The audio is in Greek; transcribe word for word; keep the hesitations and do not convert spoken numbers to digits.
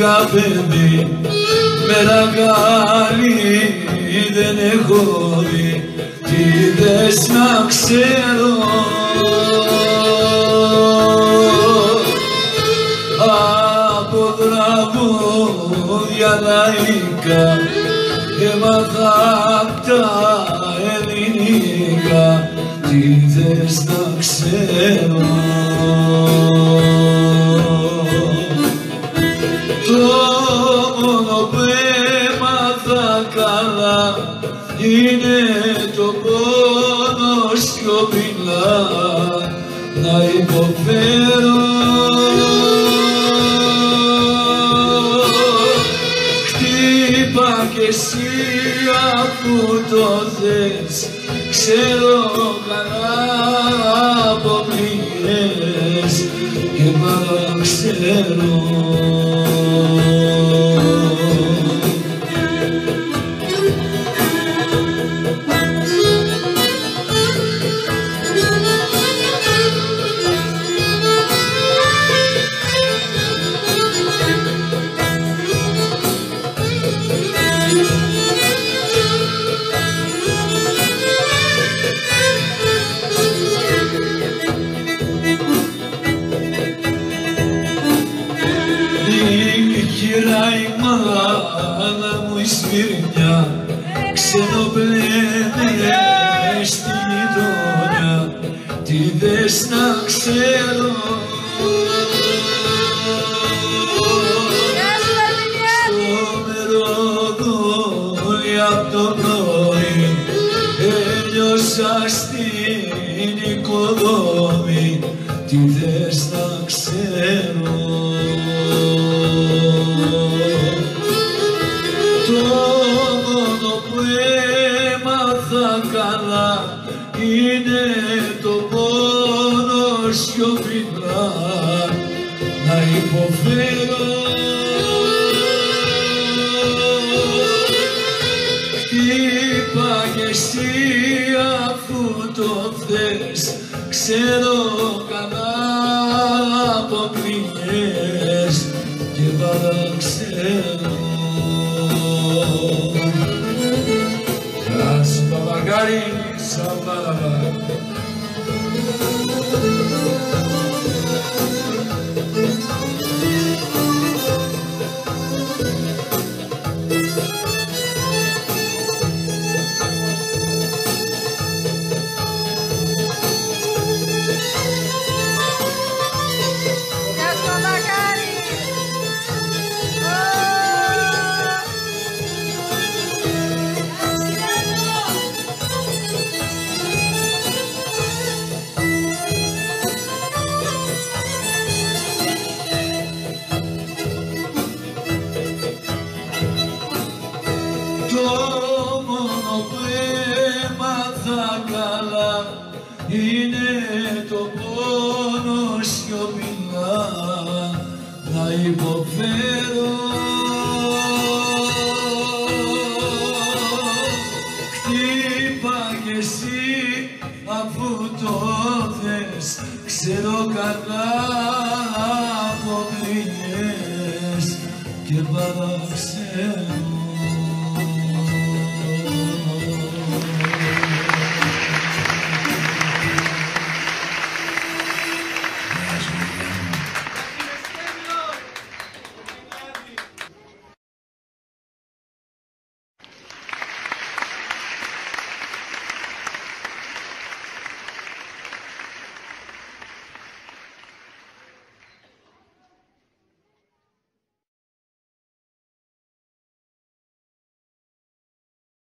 βρήκα παιδί, μέρα καλή δεν έχω δει, τι δες να ξέρω. Από τραγούδια λαϊκά έμαθα απ' τα ελληνικά, τι θες να ξέρω. Το μόνο που έμαθα καλά είναι το πόνο σιωπηλά να υποφέρω. Χτύπα κι εσύ αφού το θες, ξέρω καλά από πληγές και παραξέρω. Η μάνα μου η Σμύρνια ξενοπλένε στη γειτονιά, τι δες να ξέρω. Στο μεροδόλι απ' το πρωί ένιωσα στην οικοδόμη, τι δες να ξέρω. Καλά είναι το πόνο σιωπηλά να υποφέρω. Χτύπα κι εσύ αφού το θες, ξέρω καλά από πληγές και παραξέρω. Παπαγάρι σαν παραβά. Το μόνο που έμαθα καλά είναι το πόνο σιωπηλά να υποφέρω. Χτύπα κι εσύ αφού το θες, ξέρω καλά από πληγές και παραξέρω.